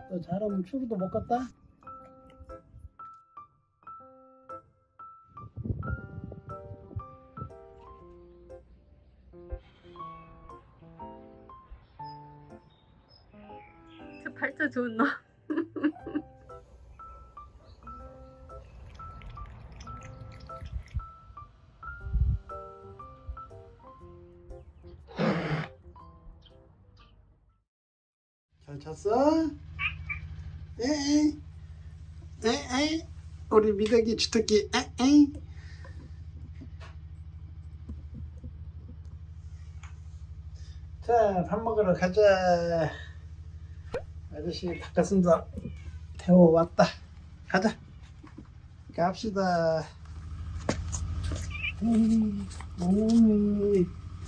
너 잘하면 추루도 못 갔다? 저 팔자 좋은 너. 잘 잤어? 에이 에이 우리 미덕이 주특기 에이. 자, 밥 먹으러 가자. 아저씨 닭가슴살 태워왔다. 가자. 갑시다. 오이.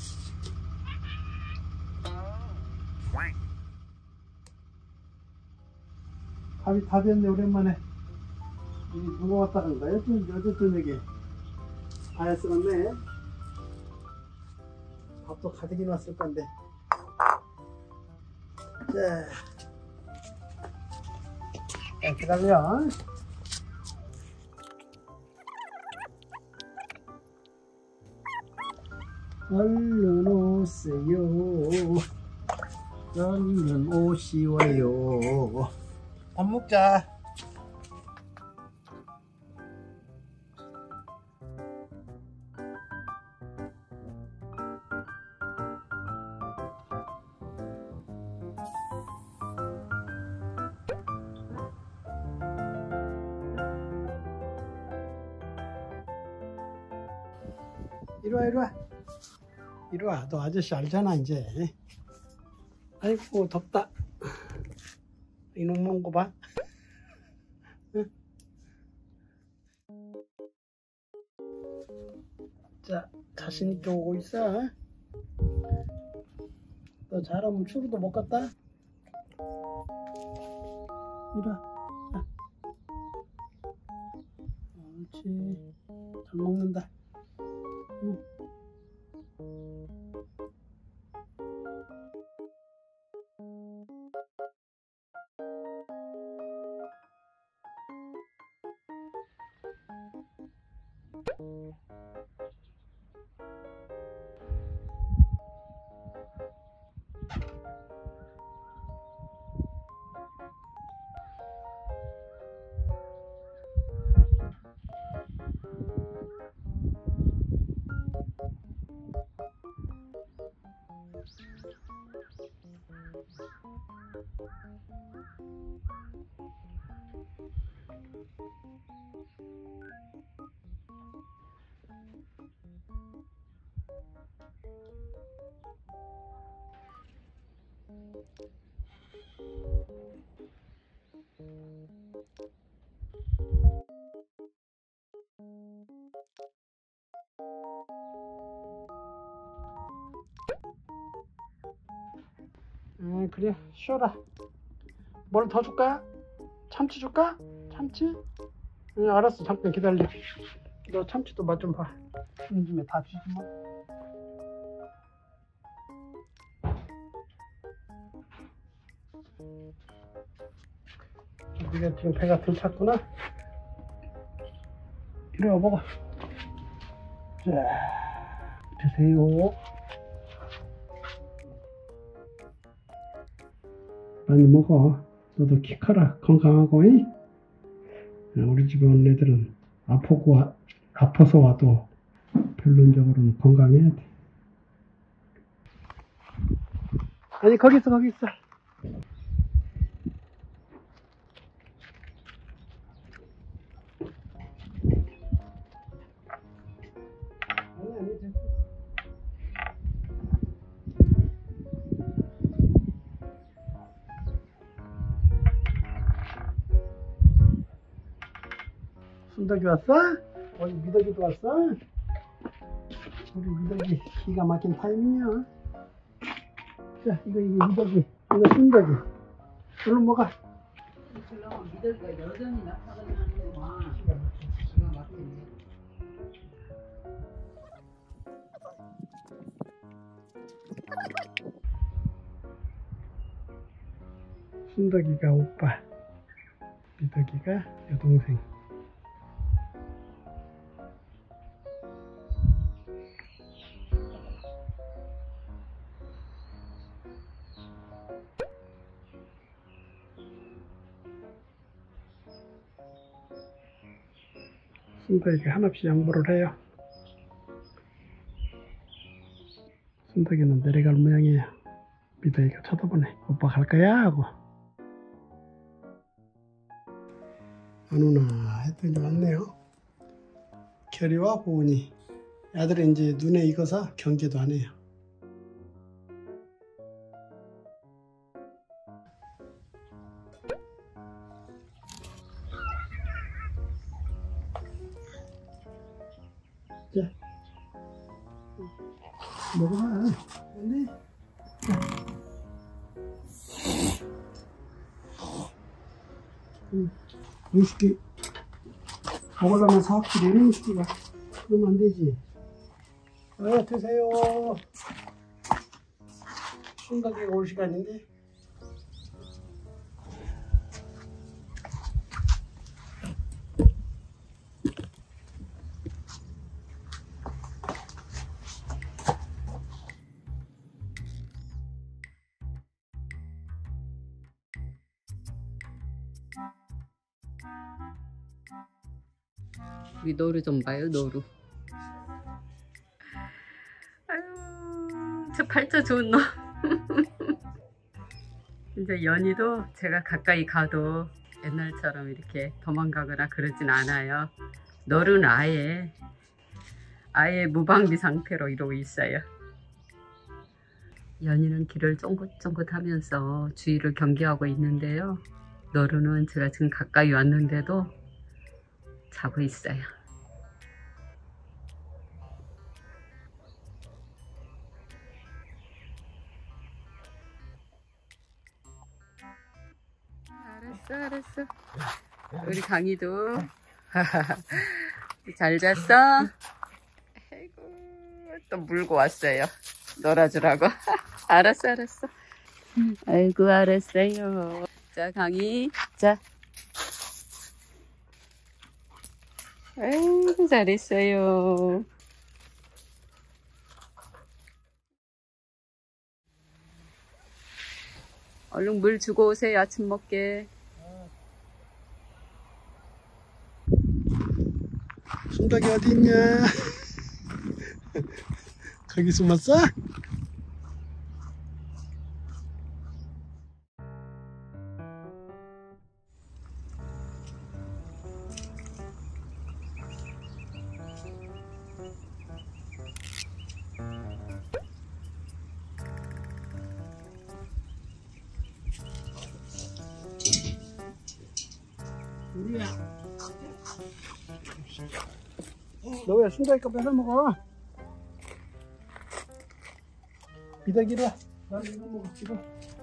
밥이 다 됐네. 오랜만에 이 누가 왔다 간다. 어제 저녁에 아예 쓸었네. 밥도 가득이 났을 건데. 자, 기다려. 얼른 오세요. 얼른 오시워요. 밥 먹자. 이리와. 이리와. 너 아저씨 알잖아 이제. 아이고 덥다. 이놈 먹은 거 봐. 응? 자, 자신있게 오고 있어. 너 잘하면 추루도 못 갔다? 이리와. 옳지. 잘 먹는다. 응. 그래, 쉬어라. 뭘 더 줄까? 참치 줄까? 참치? 응, 알았어. 잠깐 기다려. 너 참치도 맛 좀 봐. 요즘에 다 주지 뭐. 네가 지금 배가 들찼구나. 이리 와 먹어. 자, 드세요. 많이 먹어. 너도 키 커라. 건강하고. 우리 집에 온 애들은 아파서 와도 결론적으로는 건강해야 돼. 아니 거기 있어. 아니 됐어. 순덕이 왔어? 우리 미덕이도 왔어? 우리 미덕이 기가 막힌 타이밍이야. 자, 이거 미덕이, 이거 순덕이. 얼른 먹어. 그러면 미덕이가 여전히 나타나는구만. 기가 막히네. 순덕이가 오빠, 미덕이가 여동생. 순덕이가 한없이 양보를 해요. 순덕이는 내려갈 모양이에요. 미덕이가 쳐다보네. 오빠 갈 거야? 하고. 안 오나 했더니 왔네요. 결이와 보은이. 아들은 이제 눈에 익어서 경계도 안 해요. 자, 먹어봐. 네. 음식이 먹으려면 사업들이 이런 음식이가 그러면 안 되지. 드세요. 순덕이가 올 시간인데. 우리 노루 좀 봐요, 노루. 아유, 저 팔자 좋은 놈. 이제 연희도 제가 가까이 가도 옛날처럼 이렇게 도망가거나 그러진 않아요. 노루는 아예 무방비 상태로 이러고 있어요. 연희는 길을 쫑긋쫑긋 하면서 주위를 경계하고 있는데요. 노루는 제가 지금 가까이 왔는데도 자고 있어요. 알았어. 우리 강희도 잘 잤어? 아이고, 또 물고 왔어요. 놀아주라고. 알았어. 아이고, 알았어요. 자, 강희, 자. 아이고, 잘했어요. 얼른 물 주고 오세요. 아침 먹게. 순덕이 어디 있냐? 거기 숨었어? 우리야. 너 왜 순덕이 거 뺏어 먹어? 미덕이로 와. 나는 이거 먹어. 이거.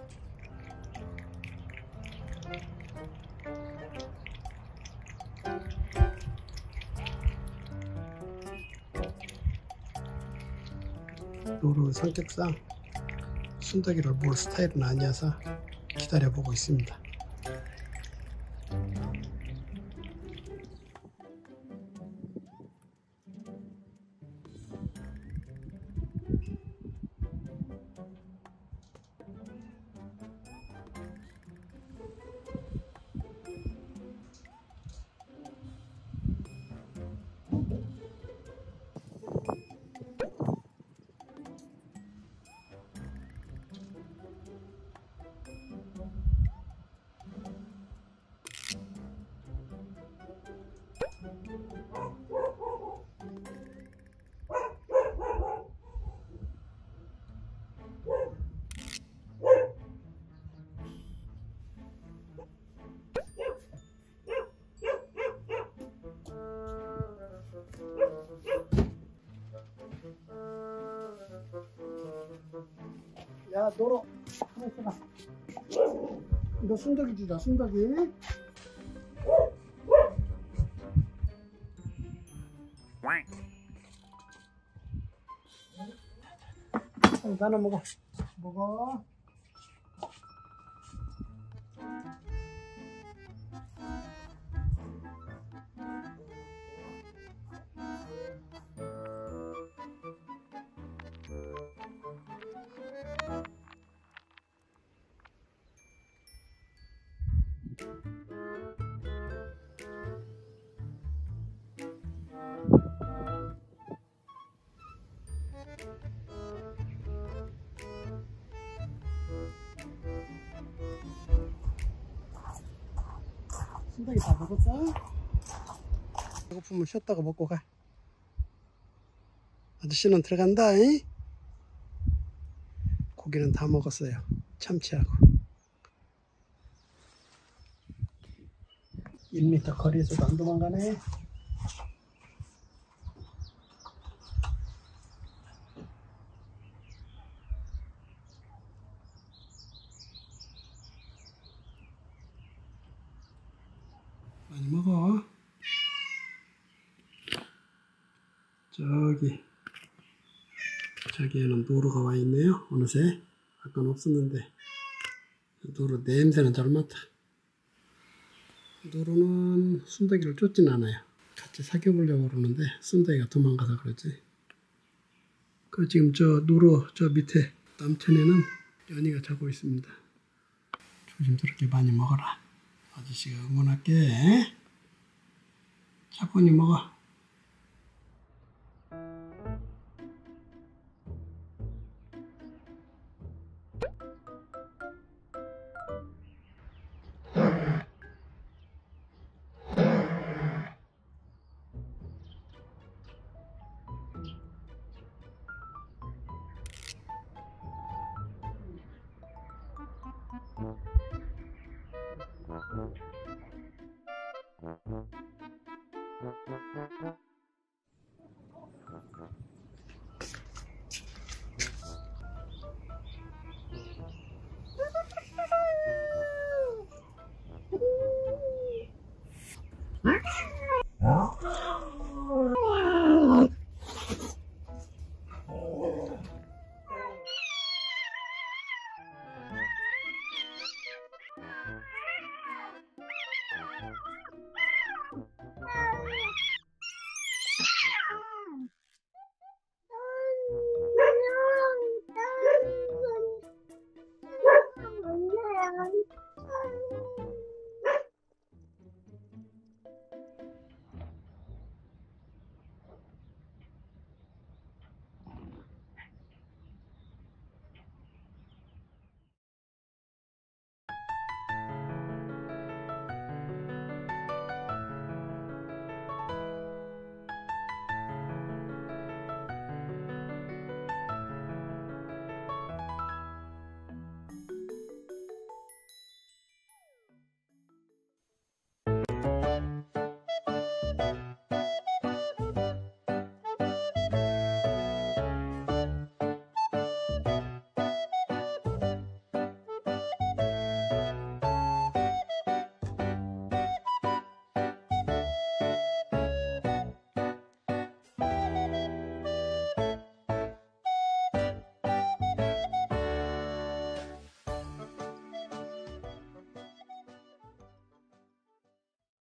노루 성격상 순덕이를 볼 스타일은 아니어서 기다려보고 있습니다. 야, 노로. 가만 있어봐. 너 순덕이 주자, 순덕이. 나눠 먹어. 먹어. 순덕이 다 먹었어? 배고프면 쉬었다가 먹고 가. 아저씨는 들어간다. 잉? 고기는 다 먹었어요. 참치하고. 1m 거리에서도 안 도망가네. 많이 먹어. 저기에는 노루가 와 있네요. 어느새. 아까는 없었는데. 노루 냄새는 잘 맡아. 노루는 순덕이를 쫓진 않아요. 같이 사귀어보려고 그러는데 순덕이가 도망가서 그러지. 지금 노루 저 밑에 남천에는 연희가 자고 있습니다. 조심스럽게 많이 먹어라. 아저씨가 응원할게. 차분히 먹어.